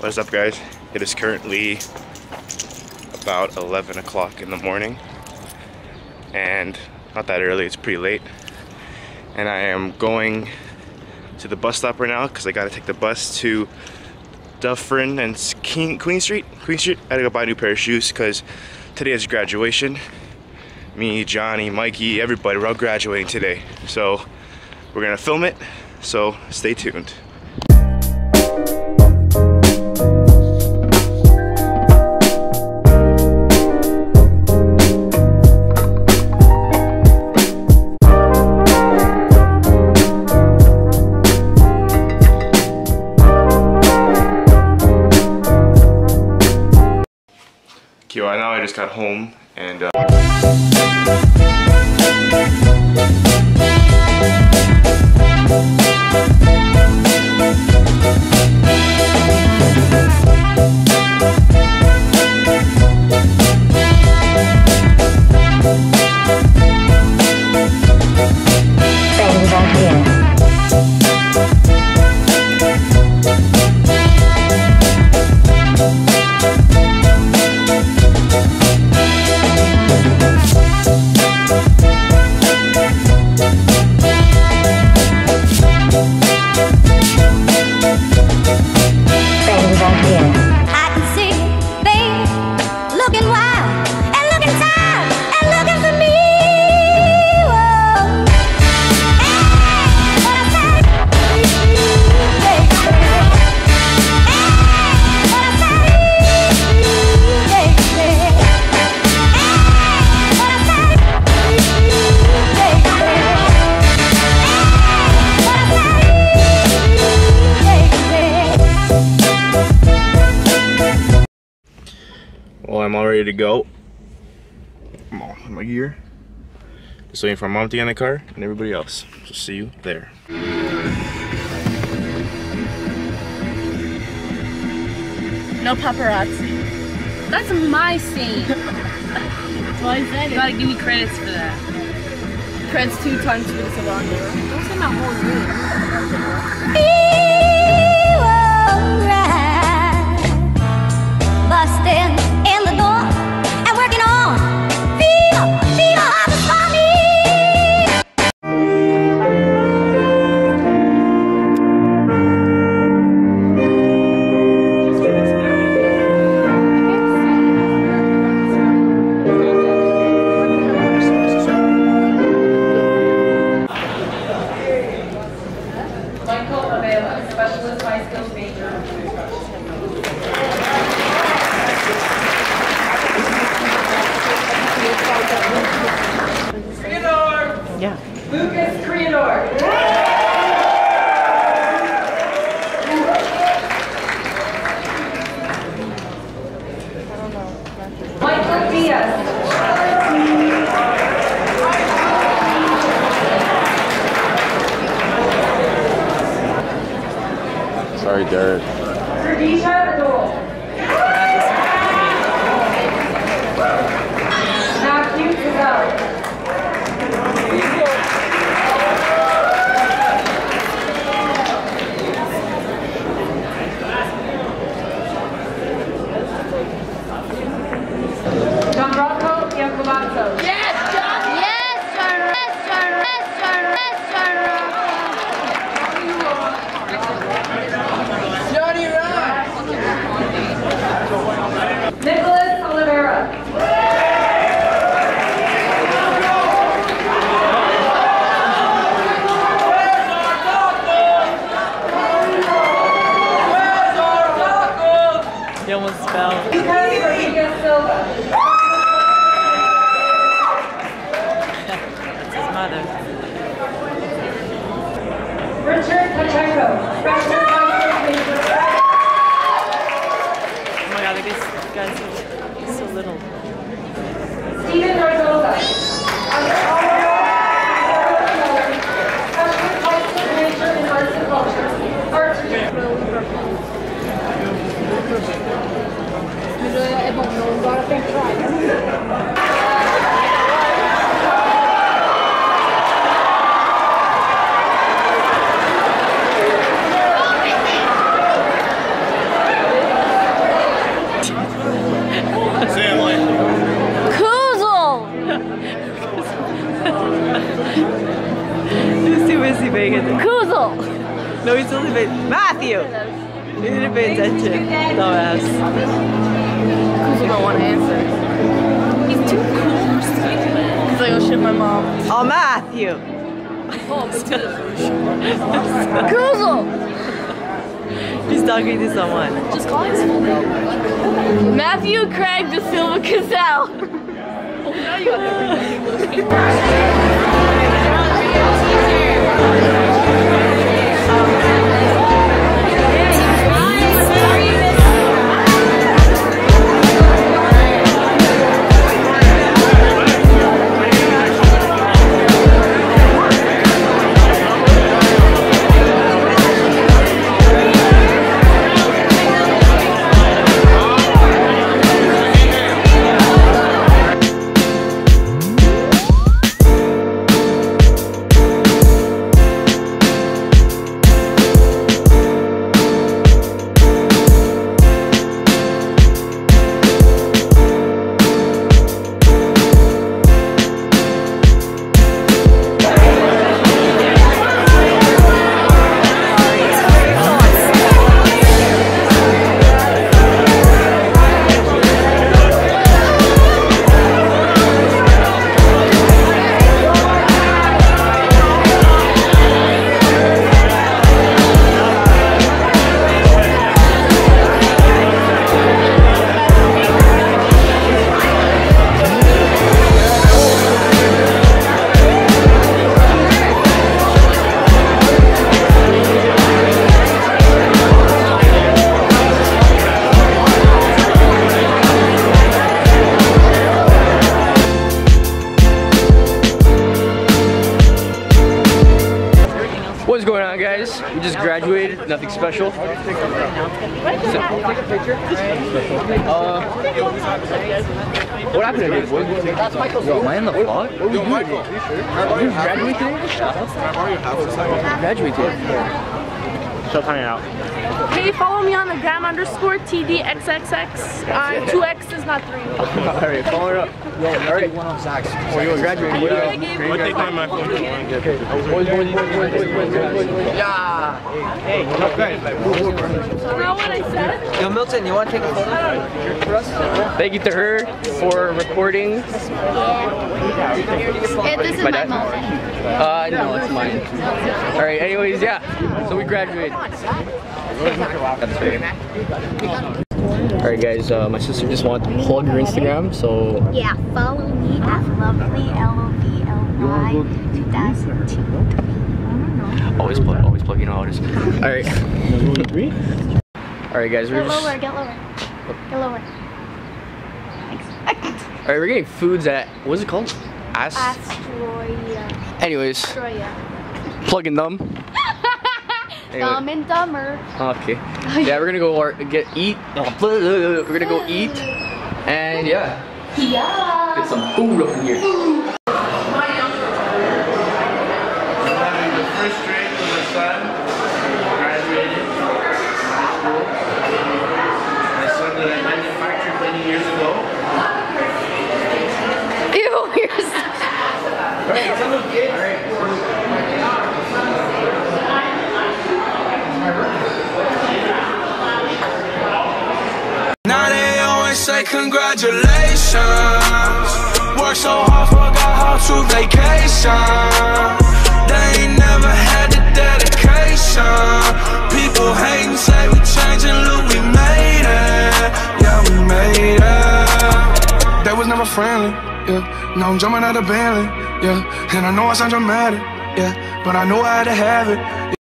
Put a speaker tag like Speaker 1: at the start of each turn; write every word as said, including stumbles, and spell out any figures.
Speaker 1: What is up, guys? It is currently about eleven o'clock in the morning, and not that early, it's pretty late. And I am going to the bus stop right now because I gotta take the bus to Dufferin and King, Queen Street. Queen Street. I gotta go buy a new pair of shoes because today is graduation. Me, Johnny, Mikey, everybody, we're all graduating today. So we're gonna film it, so stay tuned. Okay, well, now I just got home and uh well, I'm all ready to go. I'm all in my gear. Just waiting for my mom to get in the car and everybody else. So see you there.
Speaker 2: No paparazzi. That's my scene. Why is that? You gotta give me credits for that. Credits two times for the salon. Don't say my whole name.
Speaker 3: Busting in the door and working on feel, feel harvest for me.
Speaker 4: Michael Avila, specialist high skills major.
Speaker 2: Yeah.
Speaker 4: Lucas Creador. Michael Diaz.
Speaker 1: Sorry, Derek.
Speaker 4: Radisha Adol. Matthew Giselle. Gianrocco Iacobazzo.
Speaker 3: Yes, John. Yes, John. Yes, John. Yes, John. Yes, John.
Speaker 5: Johnny Ryan.
Speaker 4: Nicholas Oliveira.
Speaker 2: You almost spelled.
Speaker 4: Lucas Rodriguez Silva.
Speaker 2: That's his mother.
Speaker 4: Richard Pacheco. Specialist high skills major.
Speaker 2: Oh my god, I guess this guy's so, he's so little.
Speaker 4: Steven Nardoza. Specialist high skills major in arts and culture. Arts and
Speaker 3: É bom, agora tem que
Speaker 5: Matthew! You need to pay attention. Dumbass.
Speaker 2: Kuzo don't want to answer. He's too cool. He's like, oh shit, my mom.
Speaker 5: Oh, Matthew!
Speaker 2: Kuzo!
Speaker 5: He's talking to someone.
Speaker 2: Just call his full name. Matthew Craig De Silva Cassell. Oh, now you got everything.
Speaker 6: What's going on, guys? We just graduated, nothing special. So, take a picture. Uh, what happened today, boys? That's Michael's. Yo, am I in the vlog? Yo, Michael. You graduate today? Graduate today. Show coming out.
Speaker 2: Hey, follow me on the gram underscore T D X X X. Uh, two X is not three.
Speaker 6: Alright, follow her up. Yo, already one on Zach's. Oh, you graduating? What
Speaker 1: I'll take my phone.
Speaker 6: Okay. Boys, boys, boys, boys, boys, boys, boys. Yeah. Hey, hey.
Speaker 2: Not what I said.
Speaker 5: Yo, Milton, you want to take a photo for us?
Speaker 6: Thank you to her for recording.
Speaker 7: Yeah, this is
Speaker 6: My
Speaker 7: my,
Speaker 6: dad?
Speaker 7: moment.
Speaker 6: Uh, no, it's mine. Alright, anyways, yeah. So we graduated. That's fair. Alright guys, uh, my sister just wanted to plug her Instagram, so...
Speaker 7: Yeah, follow me at lovely L O V L Y two thousand two.
Speaker 6: Always plug, always plug, you know how it is. Alright. Alright guys, we're
Speaker 7: Get
Speaker 6: just...
Speaker 7: lower, get lower. Get lower.
Speaker 6: Alright, we're getting foods at... What is it called? Ast...
Speaker 7: Astroya.
Speaker 6: Anyways,
Speaker 7: Astroya.
Speaker 6: plugging them. Anyway.
Speaker 7: Dumb and Dumber.
Speaker 6: Okay. Yeah, we're gonna go or get eat. We're gonna go eat, and yeah,
Speaker 7: Yeah.
Speaker 6: get some food up in here.
Speaker 1: The first grade of my son graduated high school. My son that I manufactured many years ago.
Speaker 2: Ew, you're so...
Speaker 1: Alright, some of kids. Alright.
Speaker 8: Now they always say congratulations. Work so hard, forgot how to vacation. They ain't never had the dedication. People hate and say we changing, look, we made it. Yeah, we made it. They was never friendly, yeah. Now I'm jumping out of Bentley, yeah. And I know I sound dramatic, yeah. But I know I had to have it.